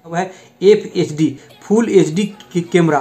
अब है FHD full HD camera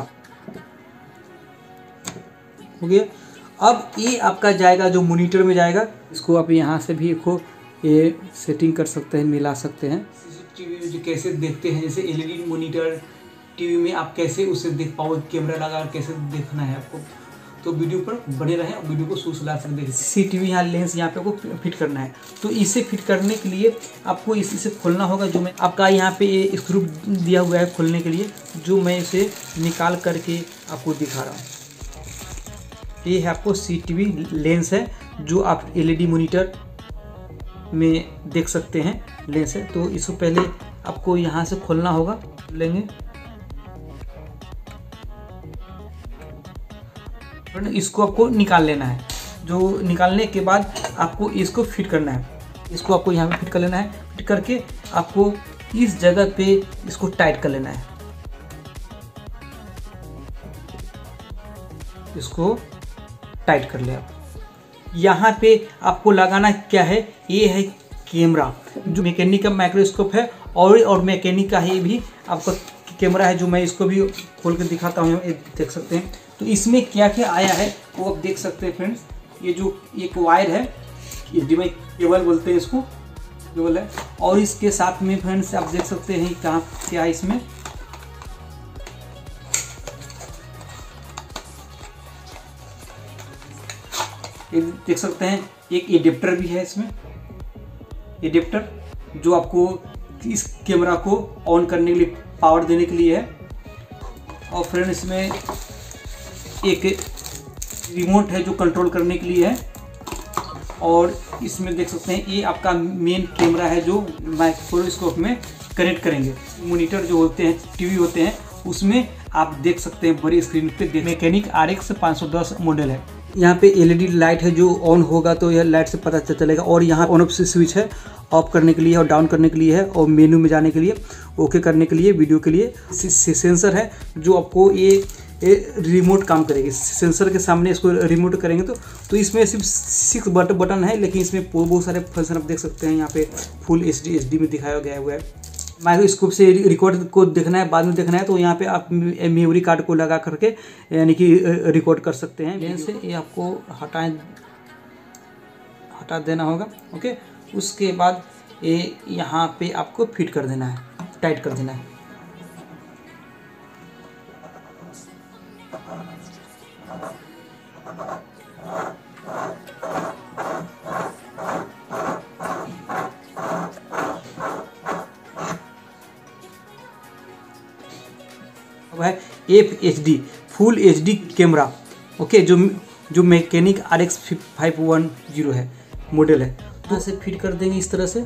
हो गया। अब ये आपका जाएगा जो मॉनिटर में जाएगा, इसको आप यहाँ से भी को ये सेटिंग कर सकते हैं, मिला सकते हैं। टीवी जो कैसे देखते हैं, जैसे LED मॉनिटर टीवी में आप कैसे उसे देख पाओ, कैमरा लगा कैसे देखना है आपको, तो वीडियो पर बने रहें और वीडियो को सुसला सकते हैं। CCTV यहाँ लेंस यहाँ पे आपको फिट करना है, तो इसे फिट करने के लिए आपको इसे खोलना होगा। जो मैं आपका यहाँ पे ये स्क्रू दिया हुआ है खोलने के लिए, जो मैं इसे निकाल करके आपको दिखा रहा हूँ। ये है आपको CCTV लेंस है जो आप LED मॉनिटर में देख सकते हैं, लेंस है। तो इसको पहले आपको यहाँ से खोलना होगा, लेंगे इसको आपको निकाल लेना है। जो निकालने के बाद आपको इसको फिट करना है, इसको आपको यहाँ पे फिट कर लेना है। फिट करके आपको इस जगह पे इसको टाइट कर लेना है, इसको टाइट कर ले आप। यहाँ पे आपको लगाना क्या है, ये है कैमरा जो मैकेनिक का माइक्रोस्कोप है और मैकेनिक का ही भी आपका कैमरा है, जो मैं इसको भी खोल कर दिखाता हूँ, ये देख सकते हैं। तो इसमें क्या क्या आया है वो आप देख सकते हैं फ्रेंड्स। ये जो एक वायर है, HDMI केबल बोलते हैं इसको, केबल है। और इसके साथ में फ्रेंड्स आप देख सकते हैं कहाँ क्या है इसमें, ये देख सकते हैं एक एडेप्टर भी है इसमें, एडेप्टर जो आपको इस कैमरा को ऑन करने के लिए, पावर देने के लिए है। और फ्रेंड इसमें एक रिमोट है जो कंट्रोल करने के लिए है। और इसमें देख सकते हैं ये आपका मेन कैमरा है जो माइक्रोस्कोप में कनेक्ट करेंगे। मॉनिटर जो होते हैं, टीवी होते हैं, उसमें आप देख सकते हैं बड़ी स्क्रीन पे मैकेनिक RX 510 मॉडल है। यहाँ पे LED लाइट है जो ऑन होगा तो यह लाइट से पता चलेगा। और यहाँ ऑन ऑफ स्विच है, ऑफ करने के लिए और डाउन करने के लिए है, और मेनू में जाने के लिए, ओके करने के लिए, वीडियो के लिए। सेंसर है जो आपको ये रिमोट काम करेगी। सेंसर के सामने इसको रिमोट करेंगे तो इसमें सिर्फ 6 बटन है, लेकिन इसमें बहुत सारे फंक्शन आप देख सकते हैं। यहाँ पे फुल HD में दिखाया गया हुआ है। माइक्रोस्कोप से रिकॉर्ड को देखना है, बाद में देखना है, तो यहाँ पे आप मेमोरी कार्ड को लगा करके यानी कि रिकॉर्ड कर सकते हैं। लेंस से ये आपको हटा देना होगा, ओके। उसके बाद ये यहाँ पे आपको फिट कर देना है, टाइट कर देना है। है FHD full HD camera, okay, जो मैकेनिक RX 510 है, मॉडल है। तो इसे फिट कर देंगे इस तरह से।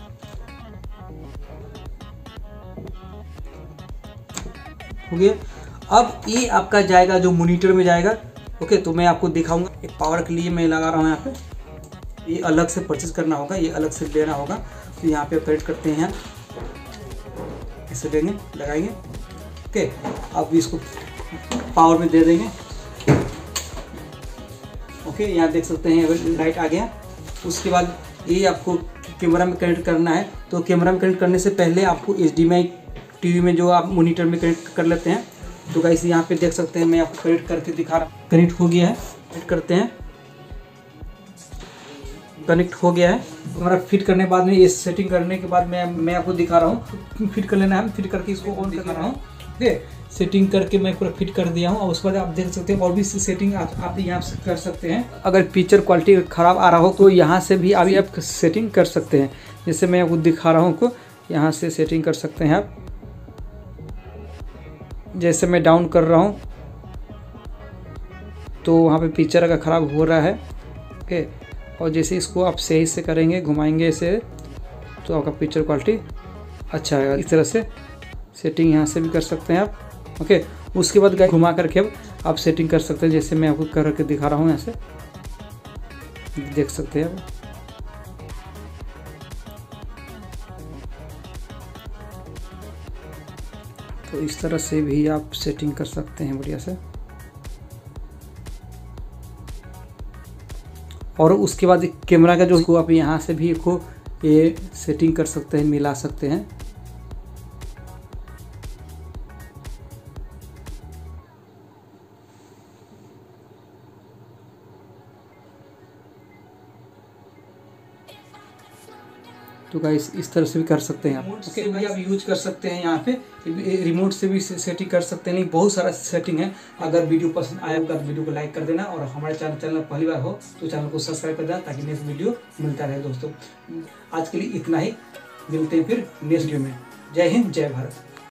हो गया। अब ये आपका जाएगा जो मॉनिटर में जाएगा, ओके। तो मैं आपको दिखाऊंगा। एक पावर के लिए मैं लगा रहा हूँ यहाँ पे, ये अलग से परचेज करना होगा, ये अलग से लेना होगा। तो यहाँ पे कनेक्ट करते हैं, ऐसे लेंगे, लगाएंगे, ओके। अब इसको पावर में दे देंगे, ओके। यहाँ देख सकते हैं अगर लाइट आ गया। उसके बाद ये आपको कैमरा में कनेक्ट करना है। तो कैमरा में कनेक्ट करने से पहले आपको HDMI टीवी में जो आप मॉनिटर में कनेक्ट कर लेते हैं। तो गाइस यहाँ पे देख सकते हैं, मैं आपको कनेक्ट करके दिखा रहा हूँ। कनेक्ट हो गया है, कनेक्ट करते हैं, कनेक्ट हो गया है। हमारा फिट करने के बाद में, ये सेटिंग करने के बाद मैं आपको दिखा रहा हूँ। फिट कर लेना है, फिट करके इसको ऑन कर रहा हूँ, ओके। सेटिंग करके मैं पूरा फिट कर दिया हूँ। और उसके बाद आप देख सकते हैं और भी सेटिंग आप यहाँ से कर सकते हैं। अगर पिक्चर क्वालिटी ख़राब आ रहा हो तो यहाँ से भी अभी आप सेटिंग कर सकते हैं। जैसे मैं आपको दिखा रहा हूँ को, यहाँ से सेटिंग कर सकते हैं आप। जैसे मैं डाउन कर रहा हूँ तो वहाँ पे पिक्चर अगर ख़राब हो रहा है, ओके। और जैसे इसको आप सही से करेंगे, घुमाएंगे इसे, तो आपका पिक्चर क्वालिटी अच्छा है। इस तरह से सेटिंग यहाँ से भी कर सकते हैं आप, ओके। उसके बाद घुमा करके अब आप सेटिंग कर सकते हैं। जैसे मैं आपको करके दिखा रहा हूँ, यहाँ से देख सकते हैं आप। तो इस तरह से भी आप सेटिंग कर सकते हैं बढ़िया से। और उसके बाद कैमरा का जो आप यहाँ से भी को ये सेटिंग कर सकते हैं, मिला सकते हैं। तो गाइस इस तरह से भी कर सकते हैं आप। रिमोट से भी आप यूज कर सकते हैं, यहाँ पे रिमोट से भी सेटिंग कर सकते हैं। नहीं, बहुत सारा सेटिंग है। अगर वीडियो पसंद आया होगा तो वीडियो को लाइक कर देना, और हमारे चैनल पहली बार हो तो चैनल को सब्सक्राइब कर देना, ताकि नेक्स्ट वीडियो मिलता रहे। दोस्तों आज के लिए इतना ही, मिलते हैं फिर नेक्स्ट वीडियो में। जय हिंद, जय भारत।